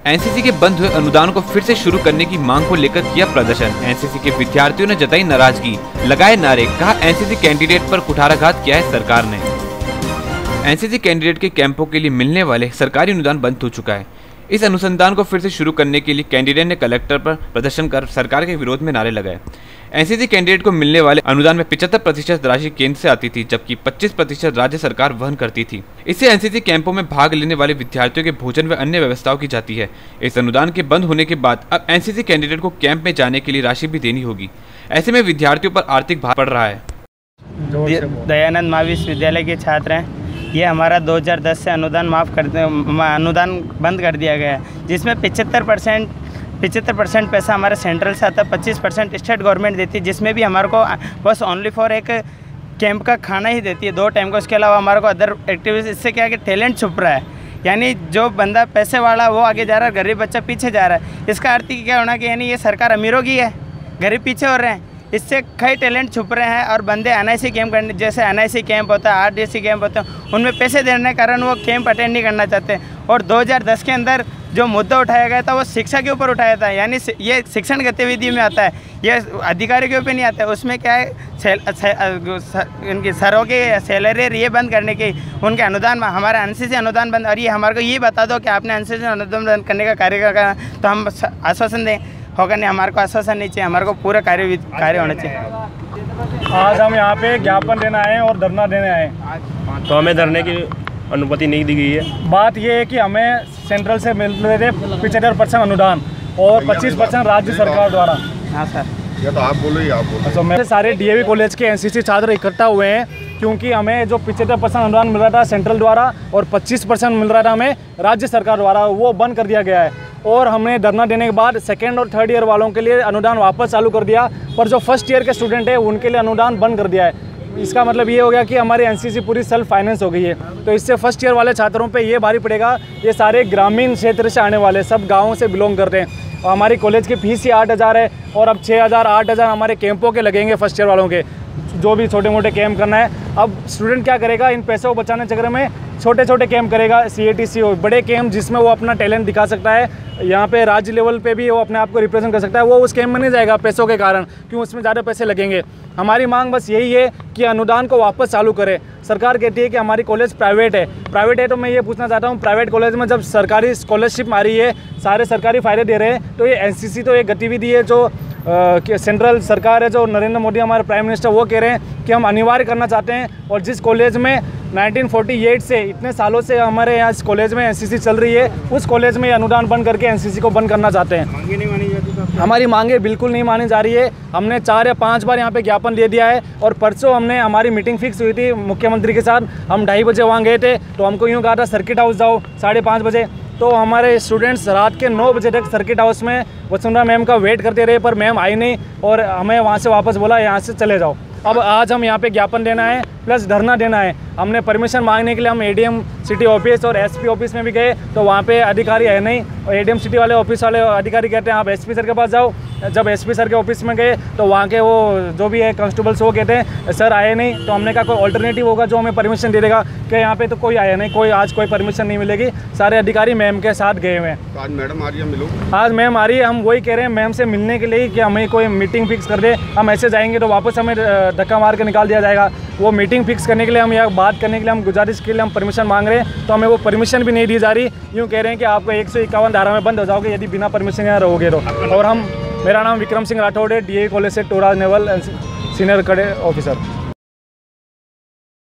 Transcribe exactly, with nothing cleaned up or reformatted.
NCC के बंद हुए अनुदान को फिर से शुरू करने की मांग को लेकर किया प्रदर्शन। एनसीसी के विद्यार्थियों ने जताई नाराजगी, लगाए नारे, कहा एनसीसी कैंडिडेट पर कुठाराघात किया है सरकार ने। एनसीसी कैंडिडेट के कैंपों के लिए मिलने वाले सरकारी अनुदान बंद हो चुका है। इस अनुसंधान को फिर से शुरू करने के लिए कैंडिडेट ने कलेक्टर पर प्रदर्शन कर सरकार के विरोध में नारे लगाए। एनसीसी कैंडिडेट को मिलने वाले अनुदान में पचहत्तर प्रतिशत राशि केंद्र से आती थी, जबकि पच्चीस प्रतिशत राज्य सरकार वहन करती थी। इससे एनसीसी कैंपों में भाग लेने वाले विद्यार्थियों के भोजन व अन्य व्यवस्थाओं की जाती है। इस अनुदान के बंद होने के बाद अब एनसीसी कैंडिडेट को कैंप में जाने के लिए राशि भी देनी होगी। ऐसे में विद्यार्थियों पर आर्थिक भार पड़ रहा है। दयानंद महाविश्वविद्यालय के छात्र हैं। ये हमारा दो हज़ार दस से अनुदान माफ़ कर अनुदान बंद कर दिया गया है, जिसमें पचहत्तर परसेंट पचहत्तर परसेंट पैसा हमारे सेंट्रल से आता है, पच्चीस परसेंट स्टेट गवर्नमेंट देती है, जिसमें भी हमारे को बस ओनली फॉर एक कैंप का खाना ही देती है दो टाइम का। उसके अलावा हमारे को अदर एक्टिविटीज, इससे क्या है कि टैलेंट छुप रहा है, यानी जो बंदा पैसे वाला वो आगे जा रहा है, गरीब बच्चा पीछे जा रहा है। इसका अर्थ क्या होना कि यानी ये सरकार अमीरों की है, गरीब पीछे हो रहे हैं। इससे कई टैलेंट छुप रहे हैं और बंदे एन आई सी कैंप करने, जैसे एन आई सी कैंप होता है, आर डी सी कैंप होते हैं, उनमें पैसे देने के कारण वो कैंप अटेंड नहीं करना चाहते। और दो हज़ार दस के अंदर जो मुद्दा उठाया गया था वो शिक्षा के ऊपर उठाया था, यानी ये शिक्षण गतिविधि में आता है, ये अधिकारी के ऊपर नहीं आता है। उसमें क्या है, सेल, से, इनकी सरों की सैलरी ये बंद करने की, उनके अनुदान, हमारा एन सी सी अनुदान बंद। और ये हमारे को ये बता दो कि आपने एन सी सी अनुदान बंद करने का कार्य करना, तो हम आश्वासन दें। होगा नहीं, हमारे को आश्वासन नहीं चाहिए, हमारे को पूरा कार्य कार्य होना चाहिए। आज हम यहाँ पे ज्ञापन देने आए और धरना देने आए, तो हमें धरने की अनुमति नहीं दी गई है। बात ये है कि हमें सेंट्रल से मिल रहे थे पचहत्तर परसेंट अनुदान और पच्चीस परसेंट राज्य सरकार द्वारा। हाँ सर, या तो आप बोलो या आप बोलो। तो मेरे सारे डीएवी कॉलेज के एनसीसी छात्र इकट्ठा हुए हैं, क्योंकि हमें जो पचहत्तर परसेंट अनुदान मिल रहा था सेंट्रल द्वारा और पच्चीस परसेंट मिल रहा था हमें राज्य सरकार द्वारा, वो बंद कर दिया गया है। और हमने धरना देने के बाद सेकेंड और थर्ड ईयर वालों के लिए अनुदान वापस चालू कर दिया, पर जो फर्स्ट ईयर के स्टूडेंट है उनके लिए अनुदान बंद कर दिया है। इसका मतलब ये हो गया कि हमारी एनसीसी पूरी सेल्फ फाइनेंस हो गई है। तो इससे फर्स्ट ईयर वाले छात्रों पे ये भारी पड़ेगा। ये सारे ग्रामीण क्षेत्र से आने वाले, सब गाँवों से बिलोंग करते हैं, और हमारी कॉलेज की फीस ही आठ हज़ार है, और अब छः हज़ार आठ हज़ार हमारे कैंपों के लगेंगे फर्स्ट ईयर वालों के, जो भी छोटे मोटे कैंप करना है। अब स्टूडेंट क्या करेगा, इन पैसों को बचाने चक्कर में छोटे छोटे कैंप करेगा, सी ए टी सी हो, बड़े कैंप जिसमें वो अपना टैलेंट दिखा सकता है, यहाँ पे राज्य लेवल पे भी वो अपने आप को रिप्रेजेंट कर सकता है, वो उस कैंप में नहीं जाएगा पैसों के कारण, क्यों उसमें ज़्यादा पैसे लगेंगे। हमारी मांग बस यही है कि अनुदान को वापस चालू करें। सरकार कहती है कि हमारी कॉलेज प्राइवेट है, प्राइवेट है तो मैं ये पूछना चाहता हूँ, प्राइवेट कॉलेज में जब सरकारी स्कॉलरशिप आ रही है, सारे सरकारी फ़ायदे दे रहे हैं, तो ये एनसीसी तो एक गतिविधि है जो आ, सेंट्रल सरकार है, जो नरेंद्र मोदी हमारे प्राइम मिनिस्टर, वो कह रहे हैं कि हम अनिवार्य करना चाहते हैं। और जिस कॉलेज में नाइनटीन फोर्टी एट से इतने सालों से हमारे यहाँ इस कॉलेज में एनसीसी चल रही है, उस कॉलेज में अनुदान बंद करके एनसीसी को बंद करना चाहते हैं। मांगे नहीं मानी जाती, हमारी मांगे बिल्कुल नहीं मानी जा रही है। हमने चार या पाँच बार यहाँ पे ज्ञापन दे दिया है, और परसों हमने हमारी मीटिंग फिक्स हुई थी मुख्यमंत्री के साथ, हम ढाई बजे वहाँ गए थे, तो हमको यूँ कहा था सर्किट हाउस जाओ साढ़े पाँच बजे। तो हमारे स्टूडेंट्स रात के नौ बजे तक सर्किट हाउस में वसुंधरा मैम का वेट करते रहे, पर मैम आई नहीं, और हमें वहाँ से वापस बोला यहाँ से चले जाओ। अब आज हम यहाँ पे ज्ञापन देना है प्लस धरना देना है। हमने परमिशन मांगने के लिए हम एडीएम सिटी ऑफिस और एसपी ऑफिस में भी गए, तो वहाँ पे अधिकारी है नहीं, और एडीएम सिटी वाले ऑफिस वाले अधिकारी कहते हैं आप एसपी सर के पास जाओ। जब एसपी सर के ऑफिस में गए तो वहाँ के वो जो भी है कांस्टेबल्स वो कहते हैं सर आए नहीं। तो हमने कहा कोई ऑल्टरनेटिव होगा जो हमें परमिशन दे देगा, कि यहाँ पे तो कोई आया नहीं, कोई आज कोई परमिशन नहीं मिलेगी। सारे अधिकारी मैम के साथ गए हुए हैं। तो आज मैडम आ रही है, मिलो। आज मैम आ रही है, हम वही कह रहे हैं मैम से मिलने के लिए कि हमें कोई मीटिंग फिक्स कर दे। हम ऐसे जाएंगे तो वापस हमें धक्का मार के निकाल दिया जाएगा। वो मीटिंग फिक्स करने के लिए, हम यहाँ बात करने के लिए, हम गुजारिश के लिए हम परमिशन मांग रहे हैं, तो हमें वो परमिशन भी नहीं दी जा रही। यूँ कह रहे हैं कि आपको एक सौ इक्यावन धारा में बंद हो जाओगे यदि बिना परमिशन यहाँ रहोगे तो। और हम, मेरा नाम विक्रम सिंह राठौड़ है, डी ए कॉलेज से टोरा नेवल सीनियर कड़े ऑफिसर।